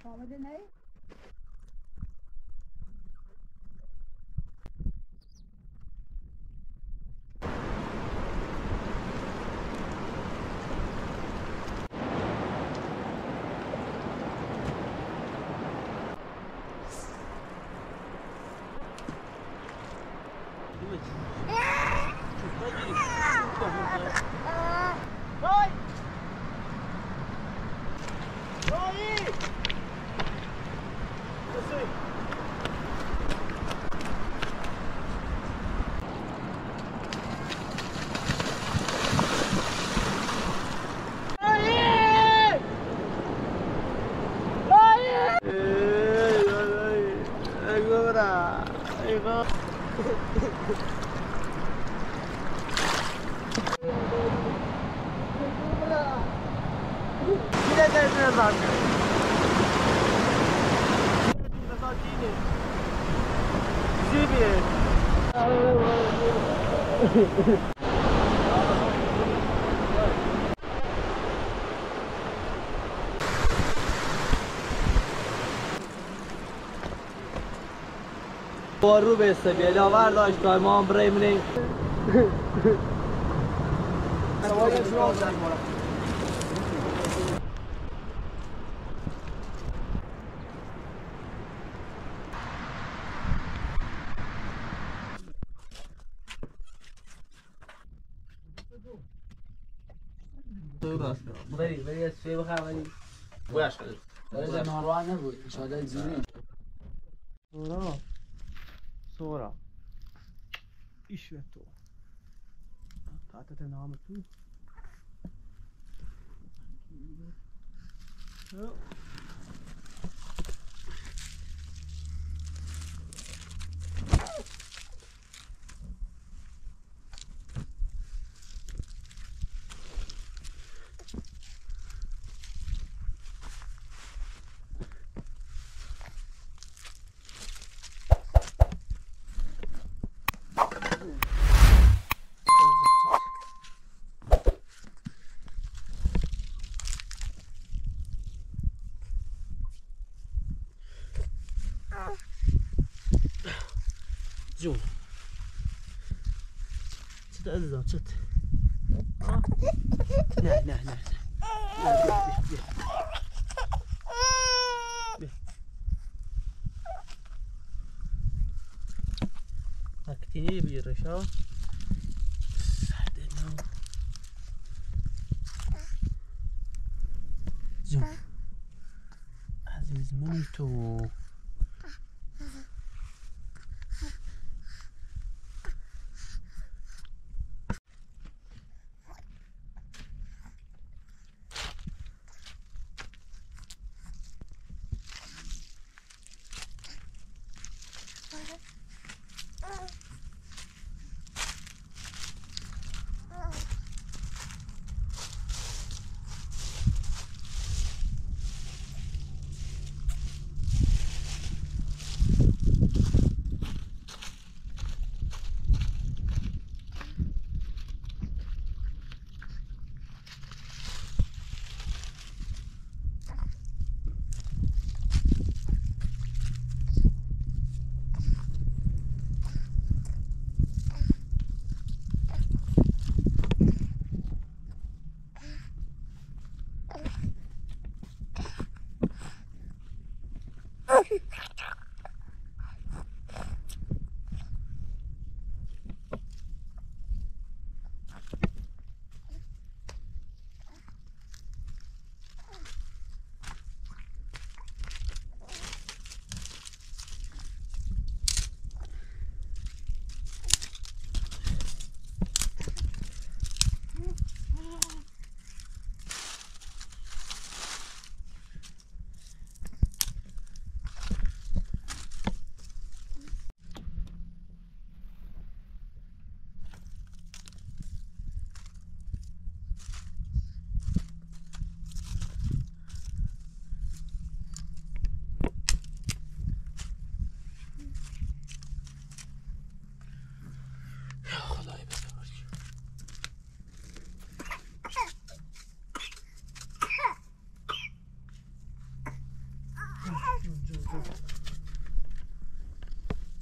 آمده نه؟ رو به سبیل آور داشت ما هم بریم بری از چه بخواه بویش کنید ولی ناروان نبود انشاءالله زیری سورا ایش تو تعطت نام تو جون چت عزیزم چت نه نه نه اکتینی بیرش ها سرده نو جون عزیز من تو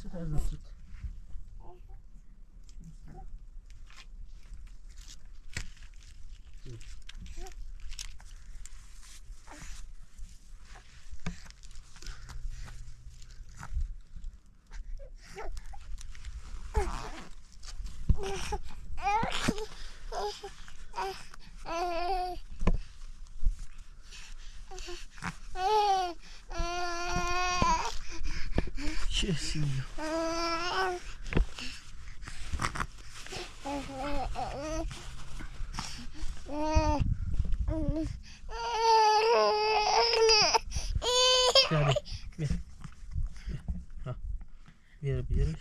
چت عزیزم چت کسی بیا بیارش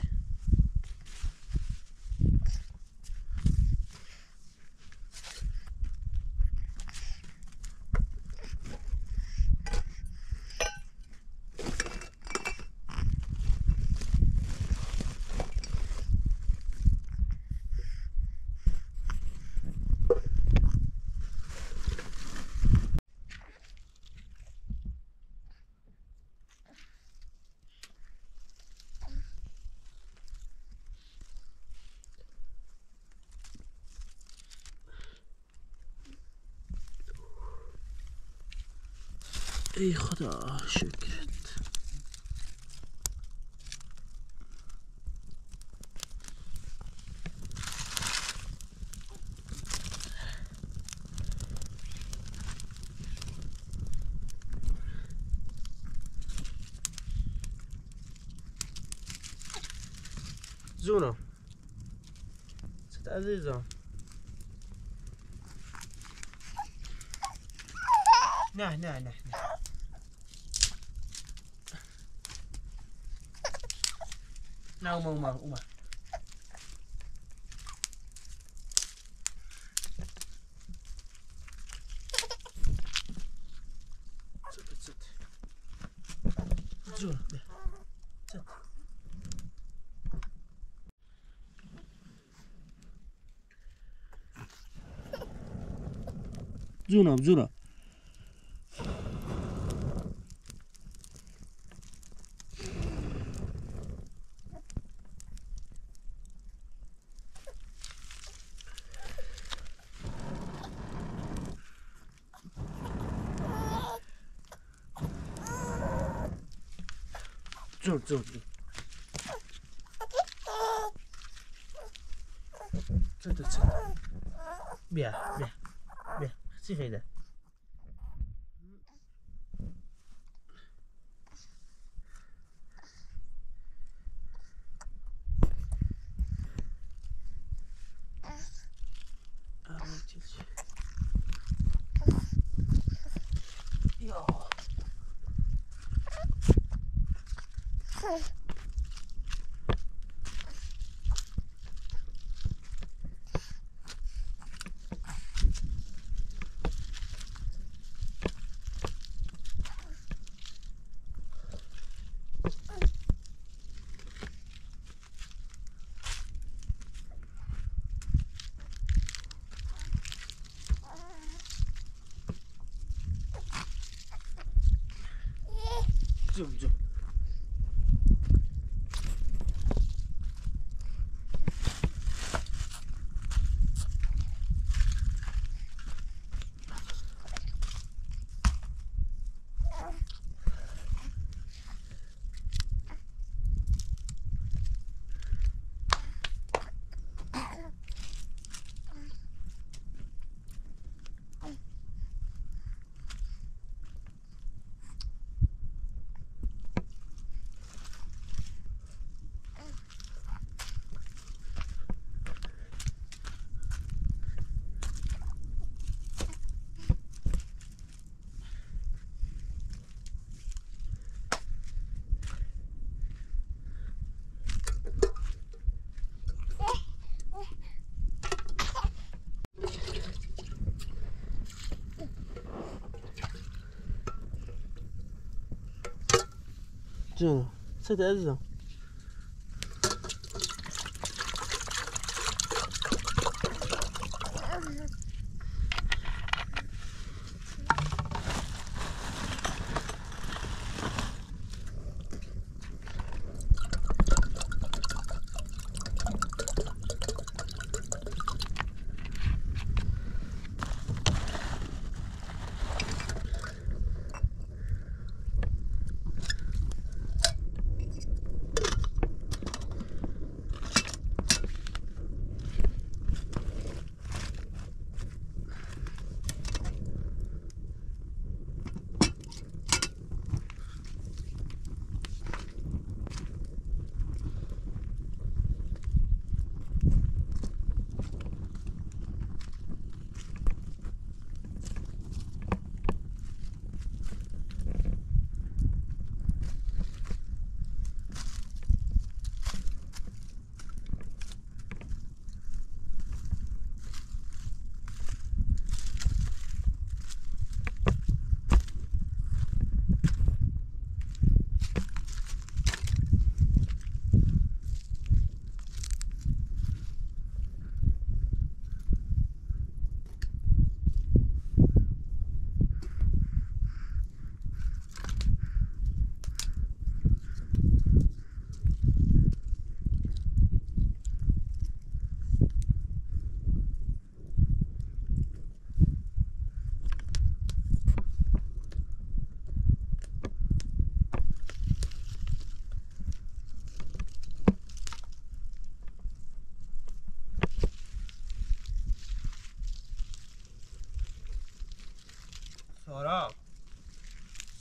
ای خدا شکرت جونم چت عزیزم نه نه نه نه نه اومد چت جون چت جونم جون چت بیا چی خیلی جون چت عزیزم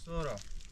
سورا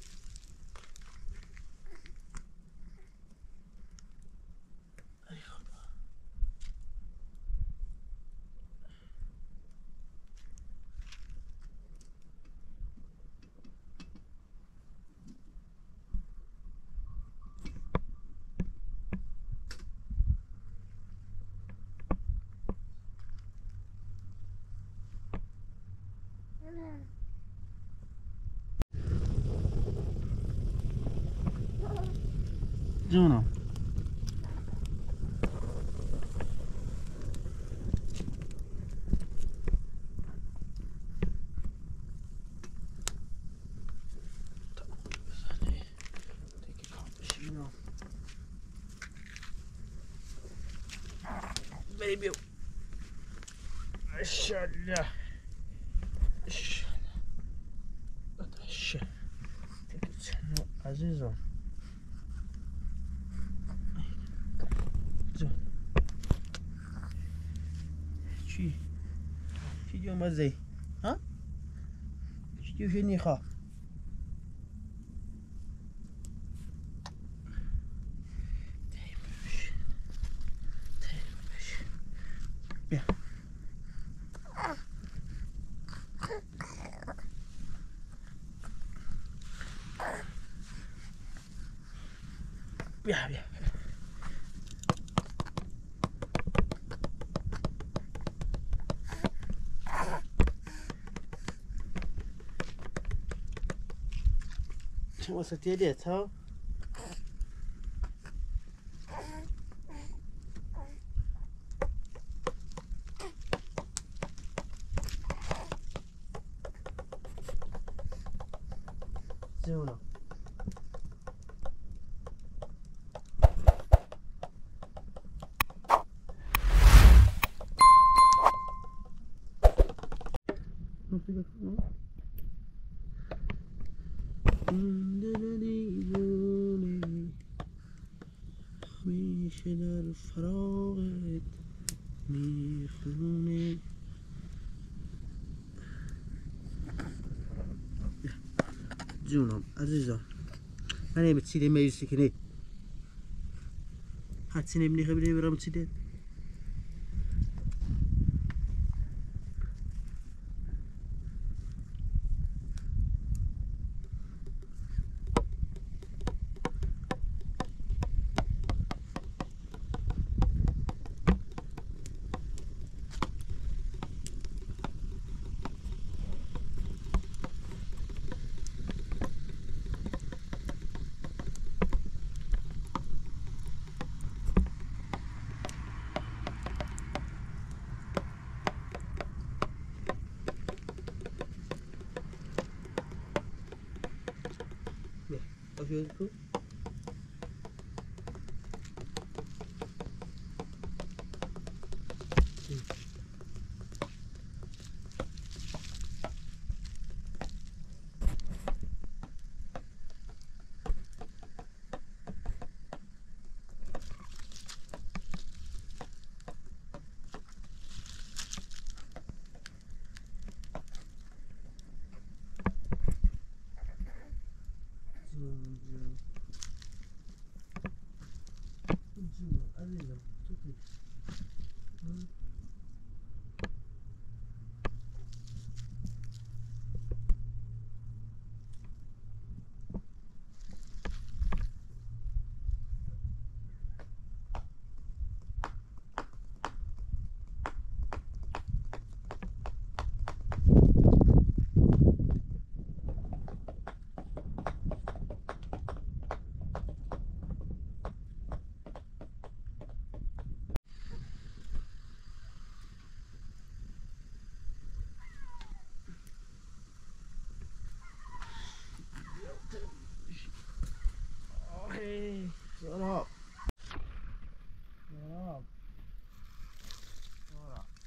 جونم بری ماشاءالله عزیزم چی؟ چی دیو مزه؟ ها؟ چی دیو شنی خواه؟ بیا بیا بیا واسه تیلیت ها؟ جونم میشه در فراغت میخونه جونم عزیزم من نمیتونی میرسی کنی حتی نمیدونی خبری برام چی ده Afiyet olsun. عزیزم Hey, shut up. Shut up. Shut up.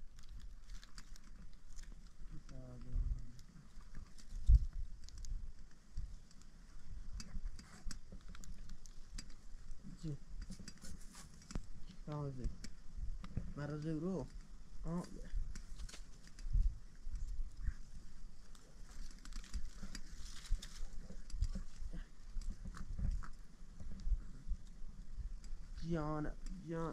مرزه رو جان جان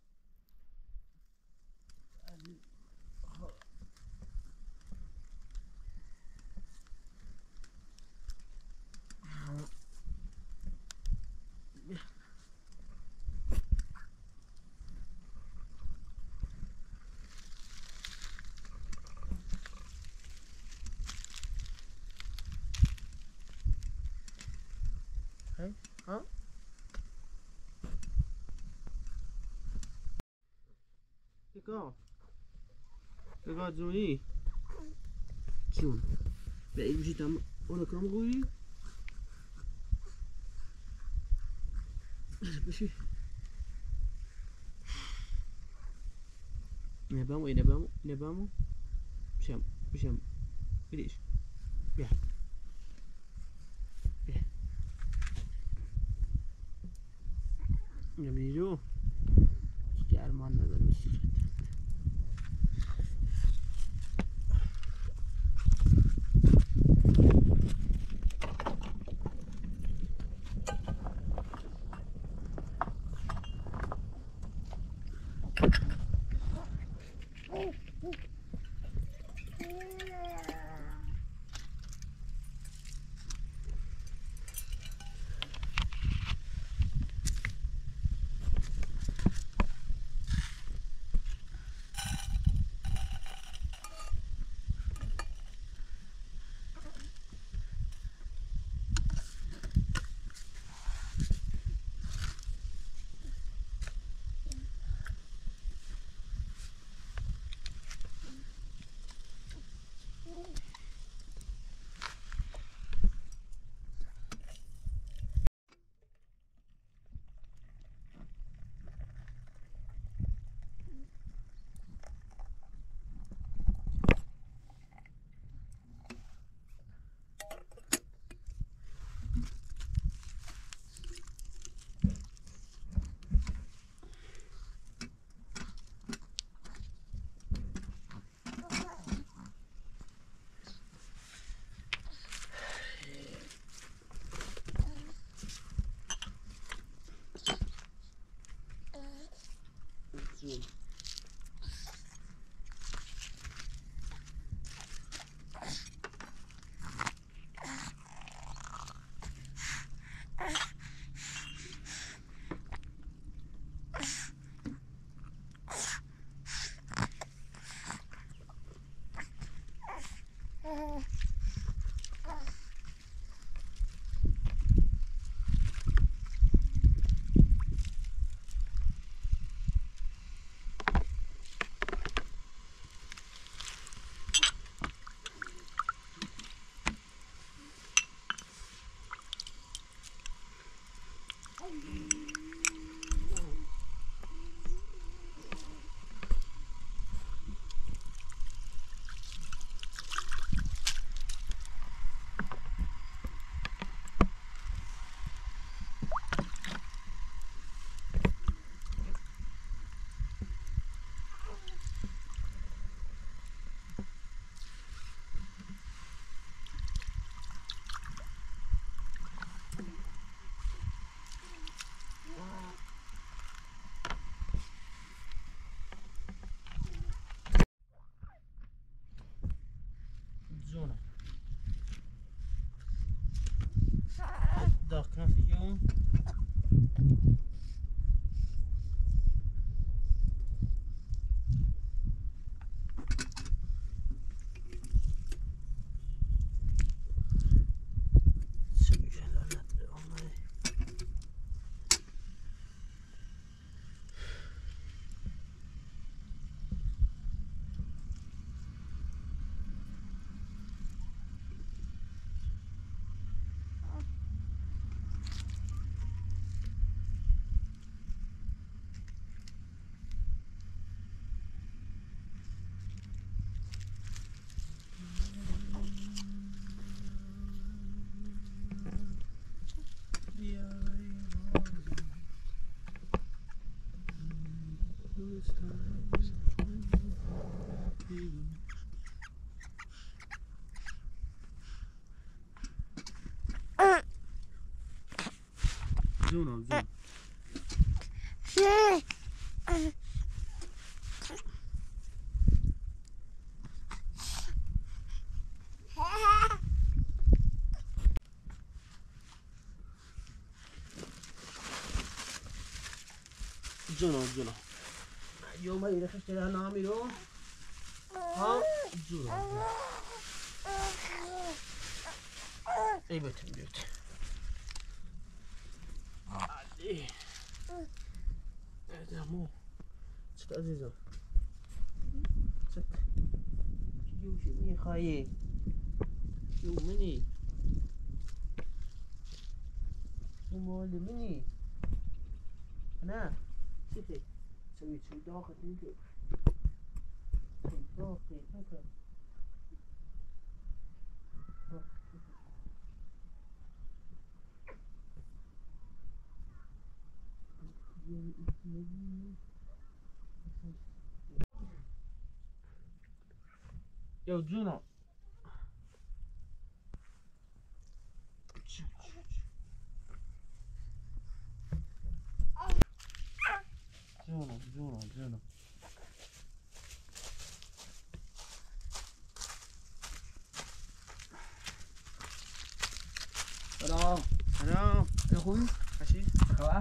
هی ها بگاه جونی جون بعید میشی تم اونو کم گویی بشی نبامو بشم بدیش بیا بیا نمیجو گرمان نداره بسید جون جونه داغ کنفی جون جونم جون جونو یوم ایره خشته در نامی رو ها جونو ای بتیم بیوت علی ادامو چت عزیزم چت چی میخوایی منی مال منی نه چی سوي داخل يمكن داخل هكا يا جونا جونا سلام يا اخوي ماشي خلاص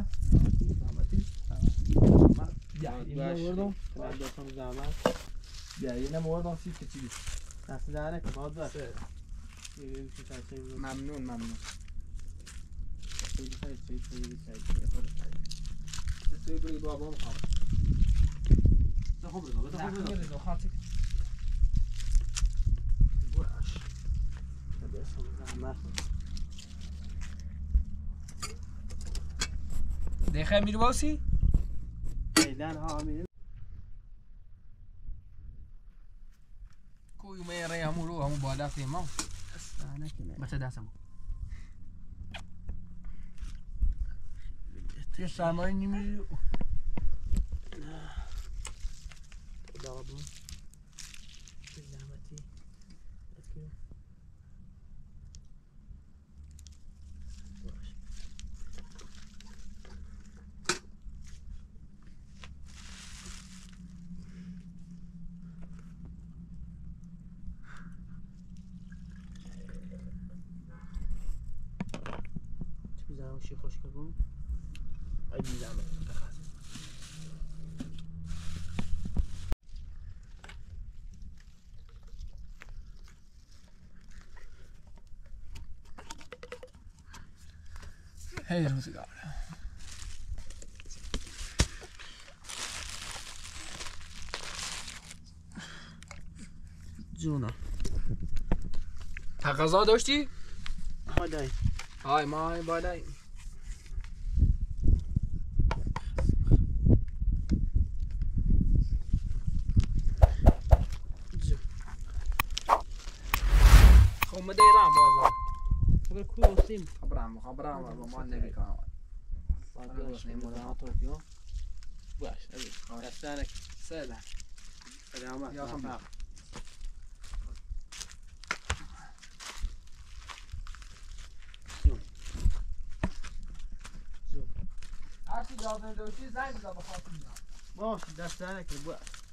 ممنون تسوي بابا محمد تاخذ رضا خاطك واش هذا اسمه دخل میری باسی؟ ایدان ها میریم کوی میره همون بالا تیما استانه کنه متى دستمو توی سرمایه نمیری دابون زحمتی اسکیو شي خوش كبون عيدي زعما هي الموسيقى جونا تقاضا داشتی؟ بالای های ما بالای خب دیرم بازار خبر کوسیم خبرم با ما نمیکنم باز نمیدونم تو باش دستانك سلام سلامات يا خمر هرچی لازم داشتی زنگ بزن بخاطر اینا باش دستانك باش